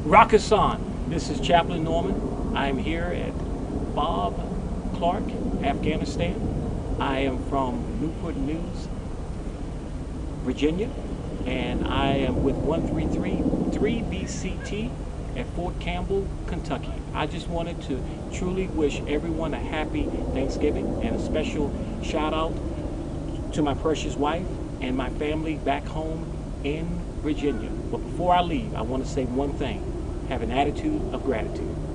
Rakasan. This is Chaplain Norman. I'm here at Bob Clark, Afghanistan. I am from Newport News, Virginia, and I am with 133 3BCT at Fort Campbell, Kentucky. I just wanted to truly wish everyone a happy Thanksgiving and a special shout out to my precious wife and my family back home in Virginia. But before I leave, I want to say one thing: have an attitude of gratitude.